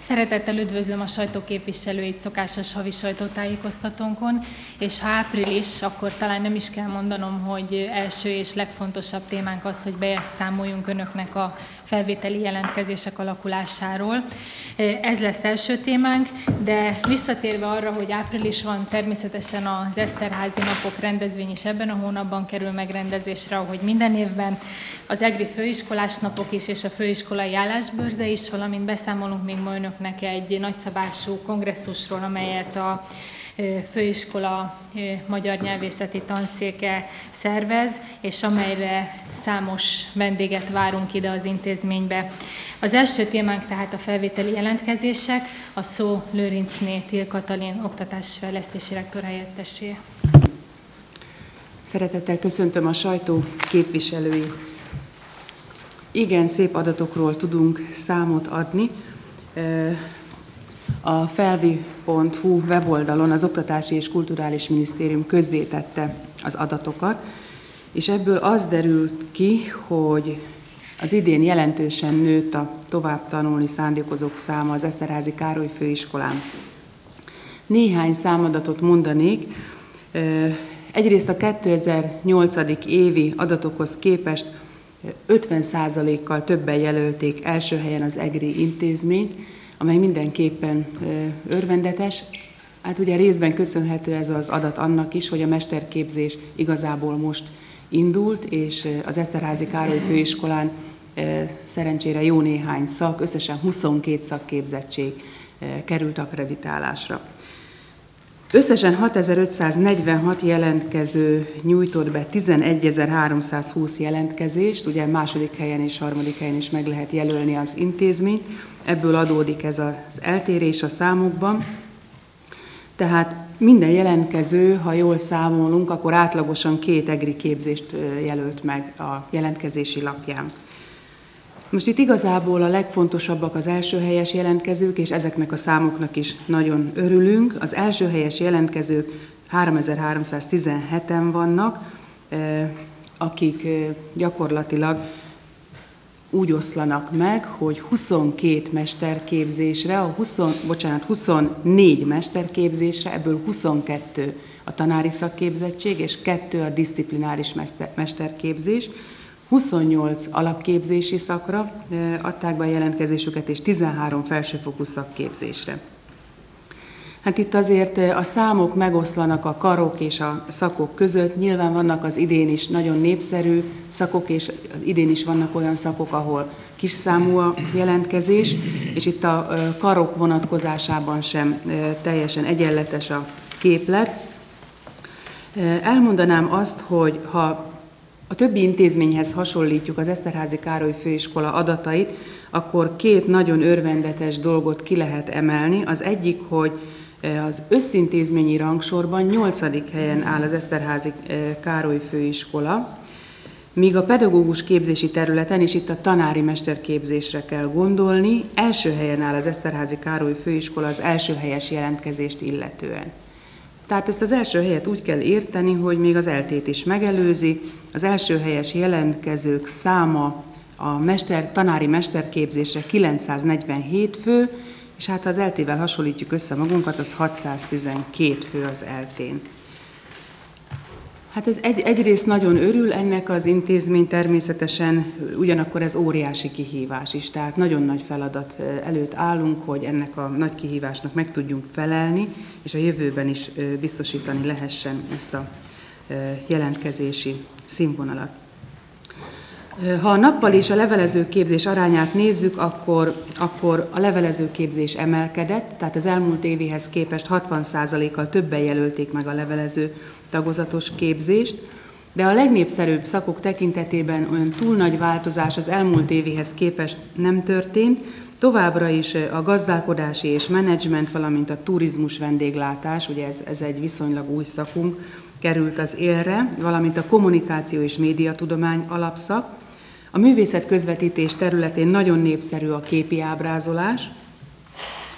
Szeretettel üdvözlöm a sajtóképviselőit szokásos havi sajtótájékoztatónkon, és ha április, akkor talán nem is kell mondanom, hogy első és legfontosabb témánk az, hogy beszámoljunk önöknek a felvételi jelentkezések alakulásáról. Ez lesz első témánk, de visszatérve arra, hogy április van, természetesen az Eszterházy napok rendezvény is ebben a hónapban kerül megrendezésre, ahogy minden évben, az EGRI főiskolás napok is, és a főiskolai állásbőrze is, valamint beszámolunk még ma önöknek egy nagyszabású kongresszusról, amelyet a főiskola magyar nyelvészeti tanszéke szervez, és amelyre számos vendéget várunk ide az intézménybe. Az első témánk tehát a felvételi jelentkezések, a szó Lőrincné Till Katalin oktatásfejlesztési rektor helyettesé. Szeretettel köszöntöm a sajtó képviselői. Igen, szép adatokról tudunk számot adni. A felvi.hu weboldalon az Oktatási és Kulturális Minisztérium közzétette az adatokat, és ebből az derült ki, hogy az idén jelentősen nőtt a tovább tanulni szándékozók száma az Eszterházy Károly főiskolán. Néhány számadatot mondanék. Egyrészt a 2008. évi adatokhoz képest 50%-kal többen jelölték első helyen az EGRI intézményt, amely mindenképpen örvendetes. Hát ugye részben köszönhető ez az adat annak is, hogy a mesterképzés igazából most indult, és az Eszterházy Károly főiskolán szerencsére jó néhány szak, összesen 22 szakképzettség került akkreditálásra. Összesen 6546 jelentkező nyújtott be 11.320 jelentkezést, ugye második helyen és harmadik helyen is meg lehet jelölni az intézményt, ebből adódik ez az eltérés a számokban. Tehát minden jelentkező, ha jól számolunk, akkor átlagosan 2 EGRI képzést jelölt meg a jelentkezési lapján. Most itt igazából a legfontosabbak az első helyes jelentkezők, és ezeknek a számoknak is nagyon örülünk. Az első helyes jelentkezők 3317-en vannak, akik gyakorlatilag úgy oszlanak meg, hogy 22 mesterképzésre, 24 mesterképzésre, ebből 22 a tanári szakképzettség, és 2 a diszciplináris mesterképzés. 28 alapképzési szakra adták be a jelentkezésüket, és 13 felsőfokú szakképzésre. Hát itt azért a számok megoszlanak a karok és a szakok között. Nyilván vannak az idén is nagyon népszerű szakok, és az idén is vannak olyan szakok, ahol kis számú a jelentkezés, és itt a karok vonatkozásában sem teljesen egyenletes a képlet. Elmondanám azt, hogy ha a többi intézményhez hasonlítjuk az Eszterházy Károly főiskola adatait, akkor 2 nagyon örvendetes dolgot ki lehet emelni. Az egyik, hogy az összintézményi rangsorban 8. helyen áll az Eszterházy Károly főiskola, míg a pedagógus képzési területen, és itt a tanári mesterképzésre kell gondolni, első helyen áll az Eszterházy Károly főiskola az első helyes jelentkezést illetően. Tehát ezt az első helyet úgy kell érteni, hogy még az eltét is megelőzi. Az első helyes jelentkezők száma a tanári mesterképzésre 947 fő, és hát ha az eltével hasonlítjuk össze magunkat, az 612 fő az eltén. Hát ez egyrészt nagyon örül ennek az intézmény természetesen, ugyanakkor ez óriási kihívás is, tehát nagyon nagy feladat előtt állunk, hogy ennek a nagy kihívásnak meg tudjunk felelni, és a jövőben is biztosítani lehessen ezt a jelentkezési színvonalat. Ha a nappal és a levelezőképzés arányát nézzük, akkor a levelezőképzés emelkedett, tehát az elmúlt évihez képest 60%-kal többen jelölték meg a levelező tagozatos képzést, de a legnépszerűbb szakok tekintetében olyan túl nagy változás az elmúlt évihez képest nem történt. Továbbra is a gazdálkodási és menedzsment, valamint a turizmus vendéglátás, ugye ez egy viszonylag új szakunk, került az élre, valamint a kommunikáció és médiatudomány alapszak. A művészet közvetítés területén nagyon népszerű a képi ábrázolás.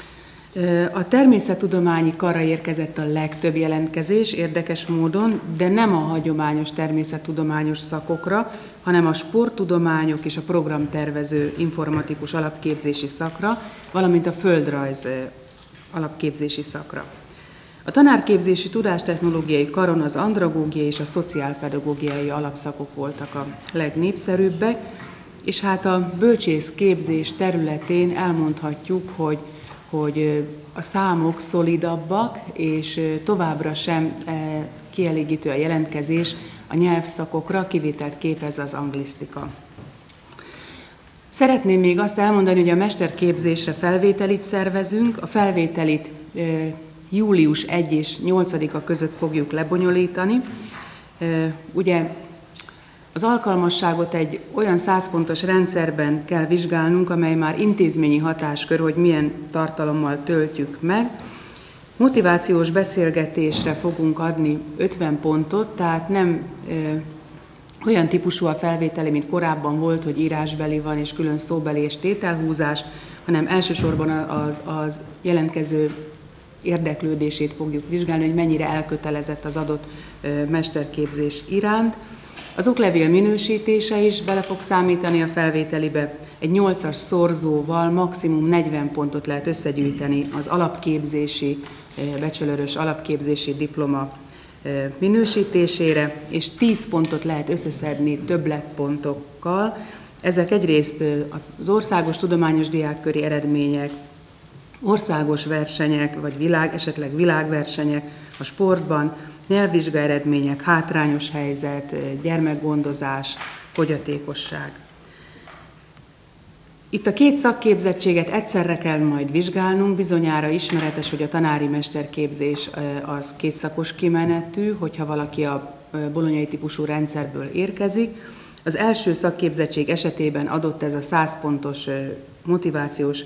A természettudományi karra érkezett a legtöbb jelentkezés érdekes módon, de nem a hagyományos természettudományos szakokra, hanem a sporttudományok és a programtervező informatikus alapképzési szakra, valamint a földrajz alapképzési szakra. A tanárképzési tudástechnológiai karon az andragógiai és a szociálpedagógiai alapszakok voltak a legnépszerűbbek, és hát a bölcsészképzés területén elmondhatjuk, hogy a számok szolidabbak, és továbbra sem kielégítő a jelentkezés a nyelvszakokra, kivételt képez az anglisztika. Szeretném még azt elmondani, hogy a mesterképzésre felvételit szervezünk. A felvételit július 1 és 8-a között fogjuk lebonyolítani. Ugye az alkalmasságot egy olyan 100 pontos rendszerben kell vizsgálnunk, amely már intézményi hatáskör, hogy milyen tartalommal töltjük meg. Motivációs beszélgetésre fogunk adni 50 pontot, tehát nem olyan típusú a felvételi, mint korábban volt, hogy írásbeli van és külön szóbeli és tételhúzás, hanem elsősorban az jelentkező érdeklődését fogjuk vizsgálni, hogy mennyire elkötelezett az adott mesterképzés iránt. Az oklevél minősítése is bele fog számítani a felvételibe. Egy 8-as szorzóval maximum 40 pontot lehet összegyűjteni az alapképzési, bachelorös alapképzési diploma minősítésére, és 10 pontot lehet összeszedni többletpontokkal. Ezek egyrészt az országos tudományos diákköri eredmények, országos versenyek, vagy esetleg világversenyek a sportban, nyelvvizsga eredmények, hátrányos helyzet, gyermekgondozás, fogyatékosság. Itt a két szakképzettséget egyszerre kell majd vizsgálnunk, bizonyára ismeretes, hogy a tanári mesterképzés az kétszakos kimenetű, hogyha valaki a bolonyai típusú rendszerből érkezik. Az első szakképzettség esetében adott ez a 100 pontos motivációs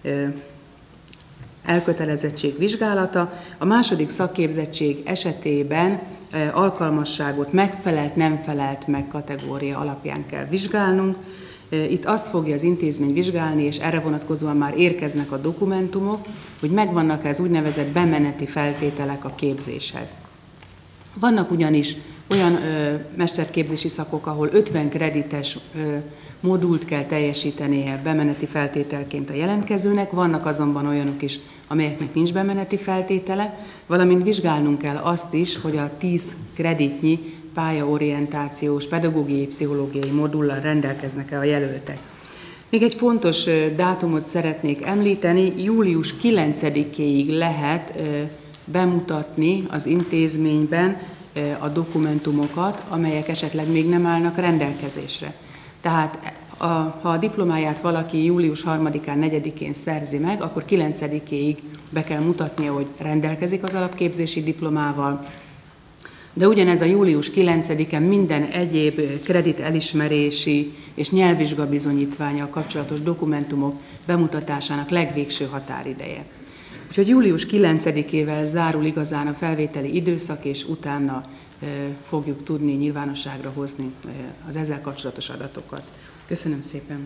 elkötelezettség vizsgálata, a második szakképzettség esetében alkalmasságot megfelelt, nem felelt meg kategória alapján kell vizsgálnunk. Itt azt fogja az intézmény vizsgálni, és erre vonatkozóan már érkeznek a dokumentumok, hogy megvannak ez úgynevezett bemeneti feltételek a képzéshez. Vannak ugyanis olyan mesterképzési szakok, ahol 50 kredites modult kell teljesítenie bemeneti feltételként a jelentkezőnek, vannak azonban olyanok is, amelyeknek nincs bemeneti feltétele, valamint vizsgálnunk kell azt is, hogy a 10 kreditnyi pályaorientációs, pedagógiai, pszichológiai modullal rendelkeznek-e a jelöltek. Még egy fontos dátumot szeretnék említeni, július 9-éig lehet bemutatni az intézményben a dokumentumokat, amelyek esetleg még nem állnak rendelkezésre. Tehát ha a diplomáját valaki július 3-án, 4-én szerzi meg, akkor 9-éig be kell mutatnia, hogy rendelkezik az alapképzési diplomával, de ugyanez a július 9-en minden egyéb kredit elismerési és nyelvvizsga bizonyítvánnyal kapcsolatos dokumentumok bemutatásának legvégső határideje. Úgyhogy július 9-ével zárul igazán a felvételi időszak, és utána fogjuk tudni nyilvánosságra hozni az ezzel kapcsolatos adatokat. Köszönöm szépen!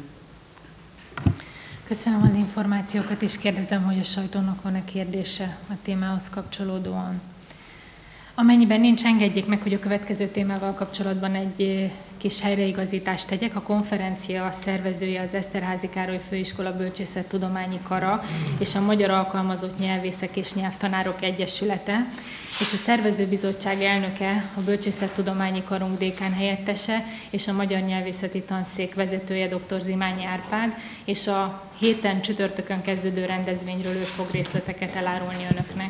Köszönöm az információkat, és kérdezem, hogy a sajtónak van-e kérdése a témához kapcsolódóan. Amennyiben nincs, engedjék meg, hogy a következő témával kapcsolatban egy kis helyreigazítást tegyek. A konferencia szervezője az Eszterházy Károly Főiskola Bölcsészettudományi Kara és a Magyar Alkalmazott Nyelvészek és Nyelvtanárok Egyesülete, és a szervezőbizottság elnöke, a Bölcsészettudományi Karunk dékán helyettese és a Magyar Nyelvészeti Tanszék vezetője dr. Zimányi Árpád, és a héten csütörtökön kezdődő rendezvényről ő fog részleteket elárulni önöknek.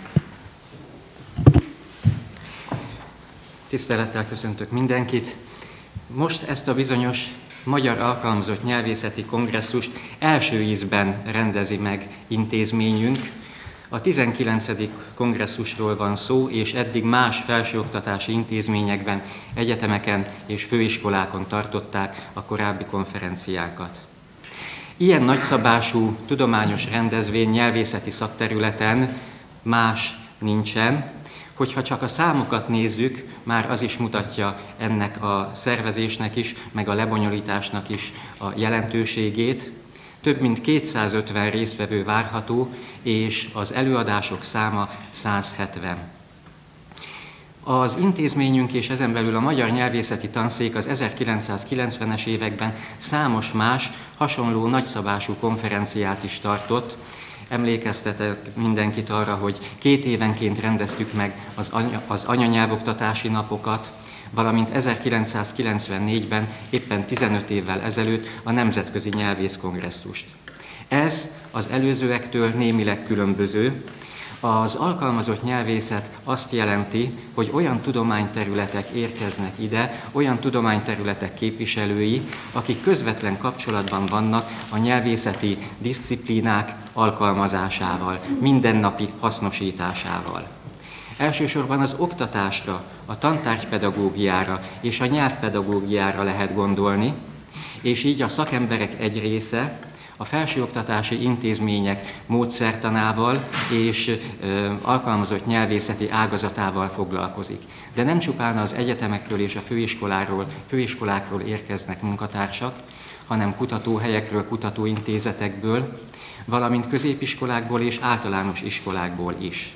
Tisztelettel köszöntök mindenkit. Most ezt a bizonyos Magyar Alkalmazott Nyelvészeti Kongresszust első ízben rendezi meg intézményünk. A 19. kongresszusról van szó, és eddig más felsőoktatási intézményekben, egyetemeken és főiskolákon tartották a korábbi konferenciákat. Ilyen nagyszabású tudományos rendezvény nyelvészeti szakterületen más nincsen. Hogyha csak a számokat nézzük, már az is mutatja ennek a szervezésnek is, meg a lebonyolításnak is a jelentőségét. több mint 250 résztvevő várható, és az előadások száma 170. Az intézményünk és ezen belül a Magyar Nyelvészeti Tanszék az 1990-es években számos más, hasonló nagyszabású konferenciát is tartott. Emlékeztetek mindenkit arra, hogy 2 évenként rendeztük meg az anyanyelvoktatási napokat, valamint 1994-ben, éppen 15 évvel ezelőtt a Nemzetközi Nyelvészkongresszust. Ez az előzőektől némileg különböző. Az alkalmazott nyelvészet azt jelenti, hogy olyan tudományterületek érkeznek ide, olyan tudományterületek képviselői, akik közvetlen kapcsolatban vannak a nyelvészeti diszciplínák alkalmazásával, mindennapi hasznosításával. Elsősorban az oktatásra, a tantárgypedagógiára és a nyelvpedagógiára lehet gondolni, és így a szakemberek egy része a felsőoktatási intézmények módszertanával és alkalmazott nyelvészeti ágazatával foglalkozik. De nem csupán az egyetemekről és a főiskolákról érkeznek munkatársak, hanem kutatóhelyekről, kutatóintézetekből, valamint középiskolákból és általános iskolákból is.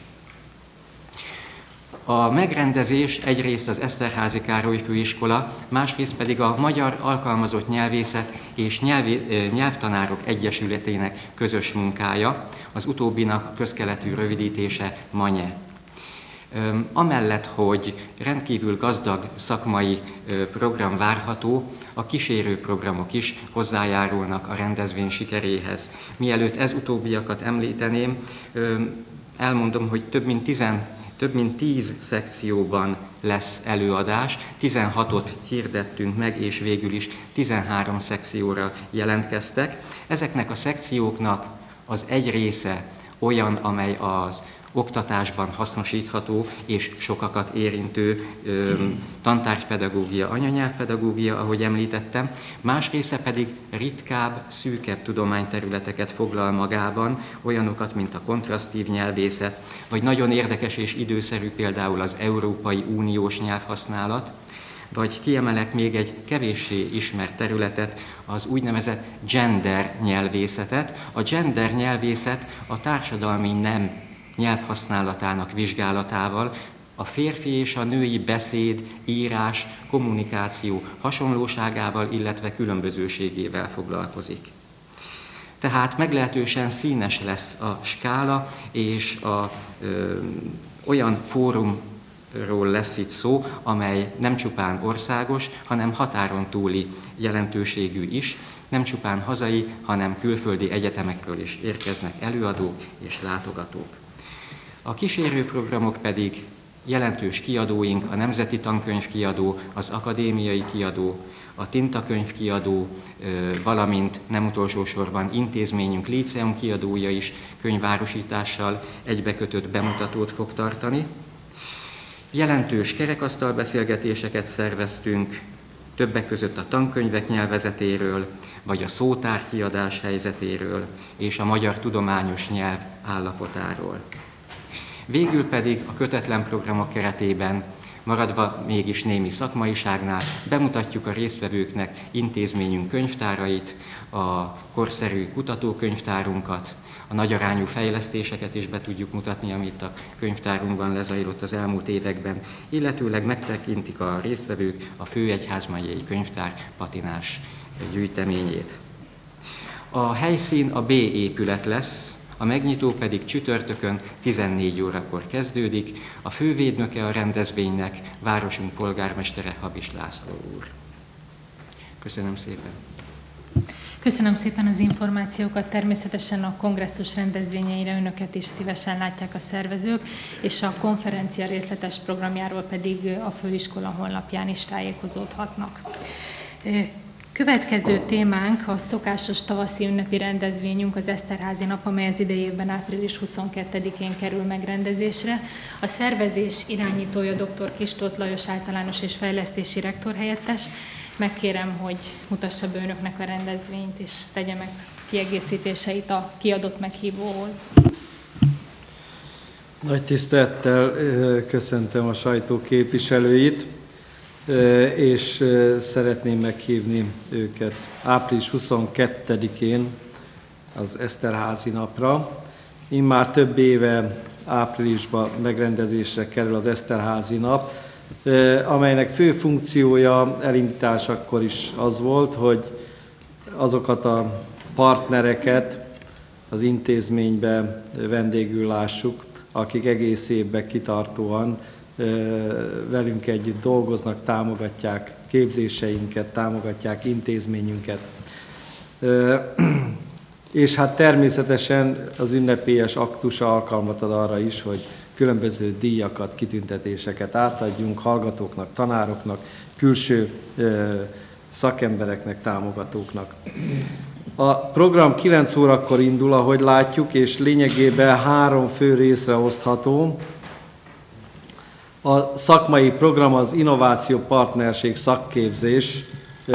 A megrendezés egyrészt az Eszterházy Károly Főiskola, másrészt pedig a Magyar Alkalmazott Nyelvészet és Nyelvtanárok Egyesületének közös munkája, az utóbbinak közkeletű rövidítése MANYE. Amellett, hogy rendkívül gazdag szakmai program várható, a kísérő programok is hozzájárulnak a rendezvény sikeréhez. Mielőtt ez utóbbiakat említeném, elmondom, hogy több mint 10 szekcióban lesz előadás, 16-ot hirdettünk meg, és végül is 13 szekcióra jelentkeztek. Ezeknek a szekcióknak az egy része olyan, amely az oktatásban hasznosítható és sokakat érintő tantárgypedagógia, anyanyelvpedagógia, ahogy említettem, más része pedig ritkább, szűkebb tudományterületeket foglal magában, olyanokat, mint a kontrasztív nyelvészet, vagy nagyon érdekes és időszerű például az Európai Uniós nyelvhasználat, vagy kiemelek még egy kevéssé ismert területet, az úgynevezett gender nyelvészetet. A gender nyelvészet a társadalmi nem nyelvhasználatának vizsgálatával, a férfi és a női beszéd, írás, kommunikáció hasonlóságával, illetve különbözőségével foglalkozik. Tehát meglehetősen színes lesz a skála, és olyan fórumról lesz itt szó, amely nem csupán országos, hanem határon túli jelentőségű is, nem csupán hazai, hanem külföldi egyetemekről is érkeznek előadók és látogatók. A kísérőprogramok pedig jelentős kiadóink, a Nemzeti Tankönyvkiadó, az Akadémiai Kiadó, a Tintakönyvkiadó, valamint nem utolsó sorban intézményünk Líceum kiadója is könyvárosítással egybekötött bemutatót fog tartani. Jelentős kerekasztalbeszélgetéseket szerveztünk, többek között a tankönyvek nyelvezetéről, vagy a szótárkiadás helyzetéről, és a magyar tudományos nyelv állapotáról. Végül pedig a kötetlen programok keretében, maradva mégis némi szakmaiságnál, bemutatjuk a résztvevőknek intézményünk könyvtárait, a korszerű kutatókönyvtárunkat, a nagyarányú fejlesztéseket is be tudjuk mutatni, amit a könyvtárunkban lezajlott az elmúlt években, illetőleg megtekintik a résztvevők a Főegyházmegyei Könyvtár patinás gyűjteményét. A helyszín a B épület lesz, a megnyitó pedig csütörtökön 14 órakor kezdődik. A fővédnöke a rendezvénynek városunk polgármestere Habis László úr. Köszönöm szépen! Köszönöm szépen az információkat, természetesen a kongresszus rendezvényeire önöket is szívesen látják a szervezők, és a konferencia részletes programjáról pedig a főiskola honlapján is tájékozódhatnak. Következő témánk a szokásos tavaszi ünnepi rendezvényünk, az Eszterházy nap, amely az idejében április 22-én kerül megrendezésre. A szervezés irányítója dr. Kistóth Lajos általános és fejlesztési rektorhelyettes. Megkérem, hogy mutassa be önöknek a rendezvényt, és tegye meg kiegészítéseit a kiadott meghívóhoz. Nagy tisztelettel köszöntöm a sajtó képviselőit, és szeretném meghívni őket április 22-én az Eszterházy napra. Immár több éve áprilisban megrendezésre kerül az Eszterházy nap, amelynek fő funkciója elindításakor is az volt, hogy azokat a partnereket az intézménybe vendégül lássuk, akik egész évben kitartóan velünk együtt dolgoznak, támogatják képzéseinket, támogatják intézményünket. És hát természetesen az ünnepélyes aktus alkalmat ad arra is, hogy különböző díjakat, kitüntetéseket átadjunk hallgatóknak, tanároknak, külső szakembereknek, támogatóknak. A program 9 órakor indul, ahogy látjuk, és lényegében 3 fő részre osztható. A szakmai program az Innováció Partnerség Szakképzés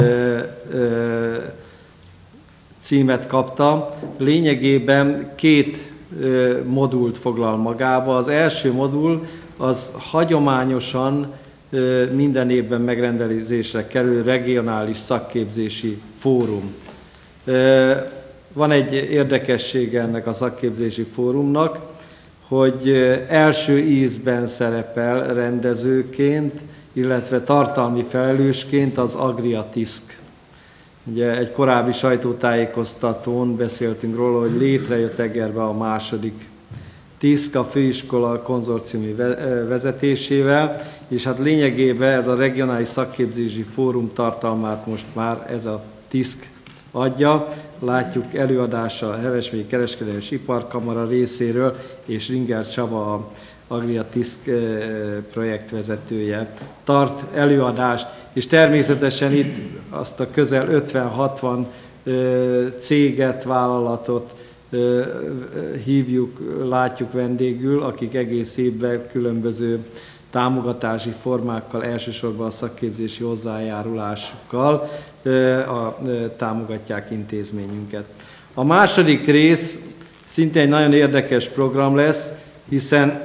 címet kapta. Lényegében 2 modult foglal magába. Az első modul az hagyományosan minden évben megrendezésre kerül regionális szakképzési fórum. Van egy érdekessége ennek a szakképzési fórumnak, hogy első ízben szerepel rendezőként, illetve tartalmi felelősként az Agriatiszk. Ugye egy korábbi sajtótájékoztatón beszéltünk róla, hogy létrejött Egerbe a második TISZK a főiskola konzorciumi vezetésével, és hát lényegében ez a regionális szakképzési fórum tartalmát most már ez a TISZK adja. Látjuk előadása a Hevesmegyi Kereskedelmi és Iparkamara részéről, és Ringer Csaba, a Agriatiszk projektvezetője tart előadást, és természetesen itt azt a közel 50-60 céget, vállalatot hívjuk, látjuk vendégül, akik egész évben különböző támogatási formákkal, elsősorban a szakképzési hozzájárulásukkal támogatják intézményünket. A második rész szintén egy nagyon érdekes program lesz, hiszen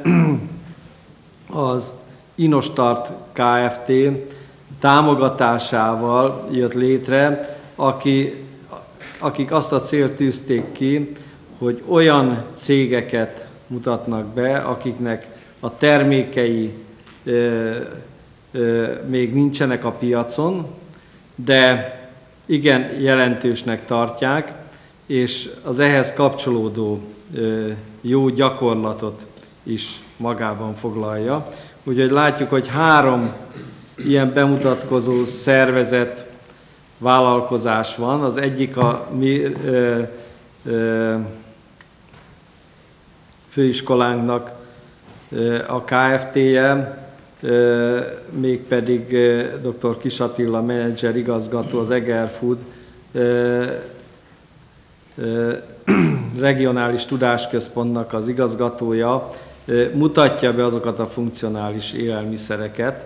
az Inostart Kft. Támogatásával jött létre, akik azt a célt tűzték ki, hogy olyan cégeket mutatnak be, akiknek a termékei még nincsenek a piacon, de igen jelentősnek tartják, és az ehhez kapcsolódó jó gyakorlatot is magában foglalja. Úgyhogy látjuk, hogy 3 ilyen bemutatkozó szervezet, vállalkozás van. Az egyik a mi főiskolánknak a Kft-je, mégpedig dr. Kis Attila, menedzser igazgató, az Egerfood regionális tudásközpontnak az igazgatója mutatja be azokat a funkcionális élelmiszereket,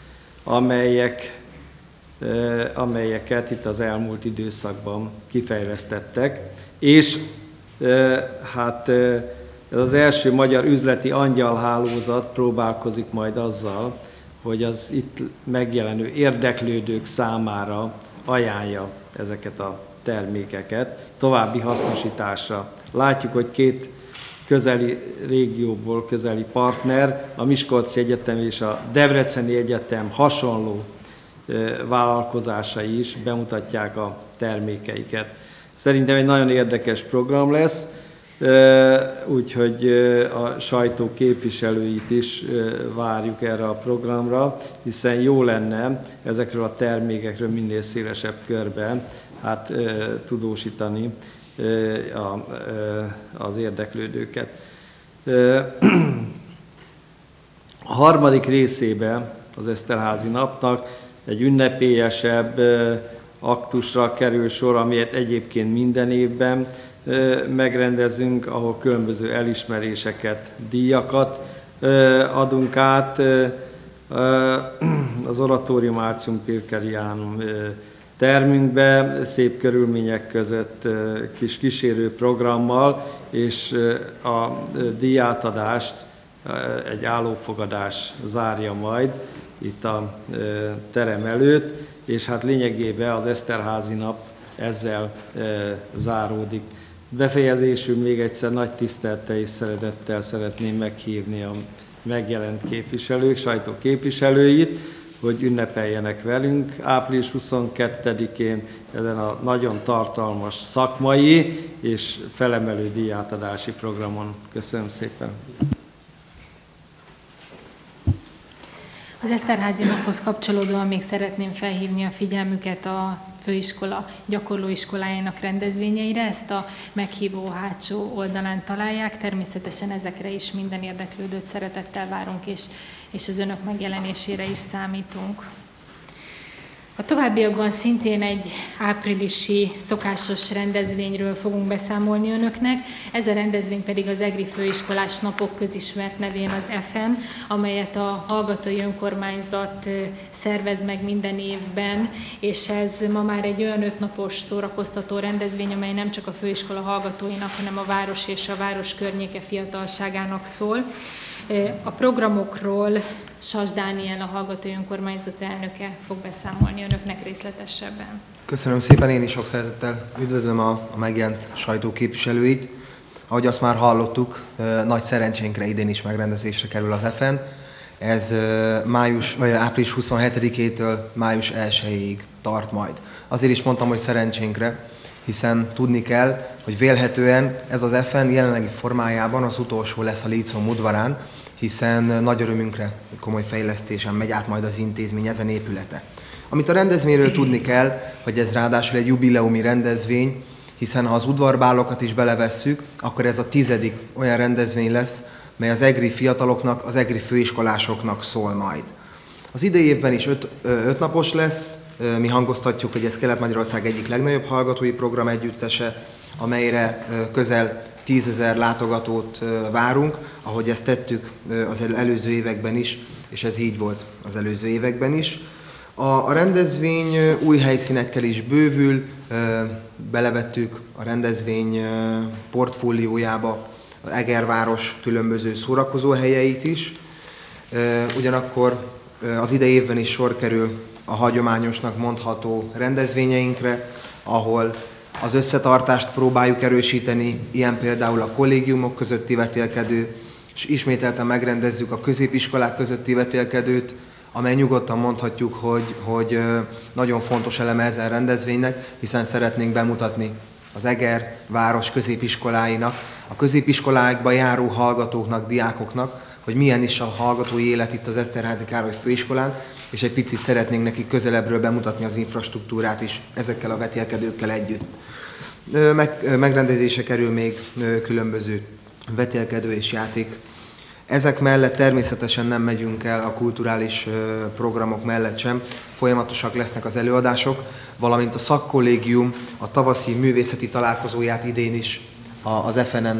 amelyeket itt az elmúlt időszakban kifejlesztettek, és hát ez az első magyar üzleti angyalhálózat próbálkozik majd azzal, hogy az itt megjelenő érdeklődők számára ajánlja ezeket a termékeket további hasznosításra. Látjuk, hogy 2 közeli régióból közeli partner, a Miskolci Egyetem és a Debreceni Egyetem hasonló vállalkozásai is bemutatják a termékeiket. Szerintem egy nagyon érdekes program lesz, úgyhogy a sajtó képviselőit is várjuk erre a programra, hiszen jó lenne ezekről a termékekről minél szélesebb körben tudósítani az érdeklődőket. A harmadik részében az Eszterházy napnak egy ünnepélyesebb aktusra kerül sor, amelyet egyébként minden évben megrendezünk, ahol különböző elismeréseket, díjakat adunk át. Az Oratórium Artium Pirkerianum termünkbe, szép körülmények között kis kísérő programmal, és a díjátadást egy állófogadás zárja majd itt a terem előtt, és hát lényegében az Eszterházy nap ezzel záródik. Befejezésül még egyszer nagy tisztelettel és szeretettel szeretném meghívni a megjelent képviselők, sajtóképviselőit, hogy ünnepeljenek velünk április 22-én ezen a nagyon tartalmas szakmai és felemelő díjátadási programon. Köszönöm szépen! Az Eszterházi naphoz kapcsolódóan még szeretném felhívni a figyelmüket a főiskola gyakorlóiskolájának rendezvényeire. Ezt a meghívó hátsó oldalán találják. Természetesen ezekre is minden érdeklődőt szeretettel várunk, és az önök megjelenésére is számítunk. A továbbiakban szintén egy áprilisi szokásos rendezvényről fogunk beszámolni önöknek. Ez a rendezvény pedig az EGRI Főiskolás Napok közismert nevén az EFEN, amelyet a hallgatói önkormányzat szervez meg minden évben, és ez ma már egy olyan 5 napos szórakoztató rendezvény, amely nem csak a főiskola hallgatóinak, hanem a város és a város környéke fiatalságának szól. A programokról Sas Dániel, a hallgatói önkormányzat elnöke fog beszámolni önöknek részletesebben. Köszönöm szépen, én is sok szeretettel üdvözlöm a megjelent sajtóképviselőit. Ahogy azt már hallottuk, nagy szerencsénkre idén is megrendezésre kerül az EFEN. Ez április 27-től május 1-ig tart majd. Azért is mondtam, hogy szerencsénkre, hiszen tudni kell, hogy vélhetően ez az EFEN jelenlegi formájában az utolsó lesz a Lícóm udvarán, hiszen nagy örömünkre komoly fejlesztésen megy át majd az intézmény ezen épülete. Amit a rendezvényről tudni kell, hogy ez ráadásul egy jubileumi rendezvény, hiszen ha az udvarbálokat is belevesszük, akkor ez a 10. olyan rendezvény lesz, mely az EGRI fiataloknak, az EGRI főiskolásoknak szól majd. Az idei évben is 5 napos lesz, mi hangoztatjuk, hogy ez Kelet-Magyarország egyik legnagyobb hallgatói program együttese, amelyre közel 10 000 látogatót várunk, ahogy ezt tettük az előző években is, és ez így volt az előző években is. A rendezvény új helyszínekkel is bővül, belevettük a rendezvény portfóliójába az Egerváros különböző szórakozóhelyeit is. Ugyanakkor az idei évben is sor kerül a hagyományosnak mondható rendezvényeinkre, ahol az összetartást próbáljuk erősíteni, ilyen például a kollégiumok közötti vetélkedő, és ismételten megrendezzük a középiskolák közötti vetélkedőt, amely nyugodtan mondhatjuk, hogy nagyon fontos eleme ezen rendezvénynek, hiszen szeretnénk bemutatni az Eger város középiskoláinak, a középiskolákba járó hallgatóknak, diákoknak, hogy milyen is a hallgatói élet itt az Eszterházi Károly főiskolán, és egy picit szeretnénk nekik közelebbről bemutatni az infrastruktúrát is ezekkel a vetélkedőkkel együtt. Megrendezése kerül még különböző vetélkedő és játék. Ezek mellett természetesen nem megyünk el a kulturális programok mellett sem, folyamatosak lesznek az előadások, valamint a szakkollégium a tavaszi művészeti találkozóját idén is az EFEN-en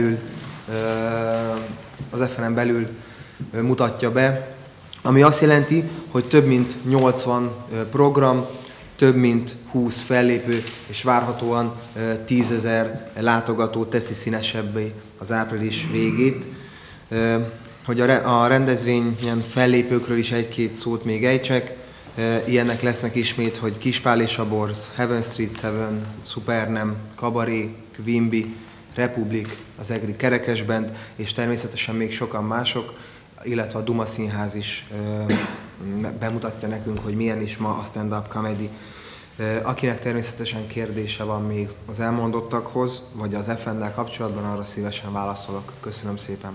belül mutatja be, ami azt jelenti, hogy több mint 80 program, több mint 20 fellépő, és várhatóan 10 000 látogató teszi színesebbé az április végét. Hogy a rendezvényen fellépőkről is egy-két szót még ejtsek, ilyenek lesznek ismét, hogy Kispál és a Borz, Heaven Street 7, Supernem, Kabaré, Quimby, Republik, az EGRI Kerekesband, és természetesen még sokan mások, illetve a Duma Színház is bemutatja nekünk, hogy milyen is ma a stand-up comedy. Akinek természetesen kérdése van még az elmondottakhoz, vagy az EFEN-nel kapcsolatban, arra szívesen válaszolok. Köszönöm szépen!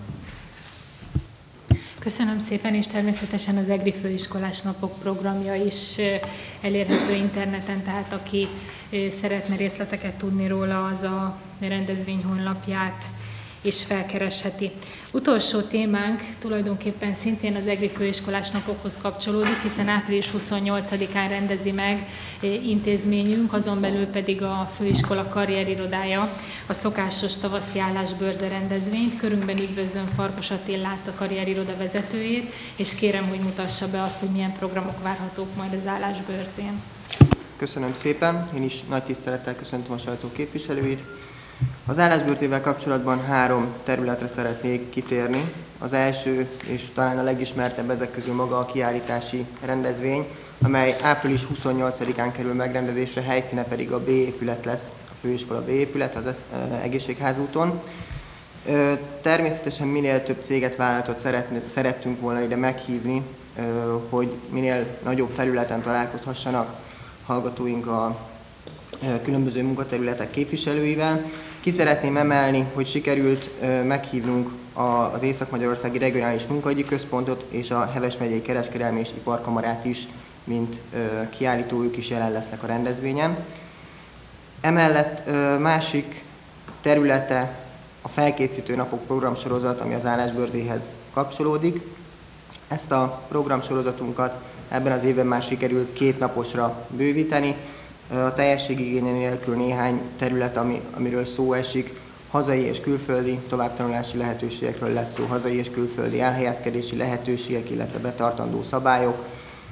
Köszönöm szépen, és természetesen az EGRI Főiskolás Napok programja is elérhető interneten, tehát aki szeretne részleteket tudni róla, az a rendezvény honlapját is felkeresheti. Utolsó témánk tulajdonképpen szintén az EGRI Főiskolás Napokhoz kapcsolódik, hiszen április 28-án rendezi meg intézményünk, azon belül pedig a főiskola karrierirodája a szokásos tavaszi állásbőrze rendezvényt. Körünkben üdvözlöm Farkas Attillát, a karrieriroda vezetőjét, és kérem, hogy mutassa be azt, hogy milyen programok várhatók majd az állásbőrzén. Köszönöm szépen, én is nagy tisztelettel köszöntöm a sajtó képviselőit. Az állásbőrzével kapcsolatban 3 területre szeretnék kitérni. Az első, és talán a legismertebb ezek közül maga a kiállítási rendezvény, amely április 28-án kerül megrendezésre, helyszíne pedig a B épület lesz, a főiskola B épület, az Egészségházúton. Természetesen minél több céget, vállalatot szerettünk volna ide meghívni, hogy minél nagyobb felületen találkozhassanak hallgatóink a különböző munkaterületek képviselőivel. Ki szeretném emelni, hogy sikerült meghívnunk az Észak-Magyarországi Regionális Munkaügyi Központot és a Heves megyei Kereskedelmi és Iparkamarát is, mint kiállítójuk is jelen lesznek a rendezvényen. Emellett másik területe a felkészítő napok programsorozat, ami az állásbörzéhez kapcsolódik. Ezt a programsorozatunkat ebben az évben már sikerült 2 naposra bővíteni. A teljességigénye nélkül néhány terület, amiről szó esik, hazai és külföldi továbbtanulási lehetőségekről lesz szó, hazai és külföldi elhelyezkedési lehetőségek, illetve betartandó szabályok,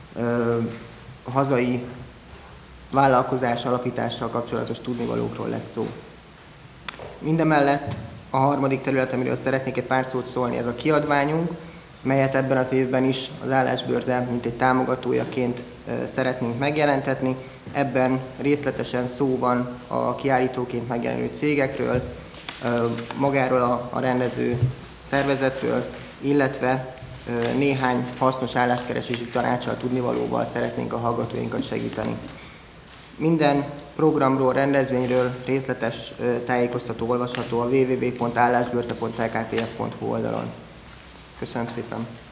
hazai vállalkozás alapítással kapcsolatos tudnivalókról lesz szó. Mindemellett a harmadik terület, amiről szeretnék egy pár szót szólni, ez a kiadványunk, melyet ebben az évben is az állásbőrze, mint egy támogatójaként szeretnénk megjelentetni. Ebben részletesen szó van a kiállítóként megjelenő cégekről, magáról a rendező szervezetről, illetve néhány hasznos álláskeresési tanácssal, tudnivalóval szeretnénk a hallgatóinkat segíteni. Minden programról, rendezvényről részletes tájékoztató olvasható a www.állásbörze.lktf.hu oldalon. Köszönöm szépen!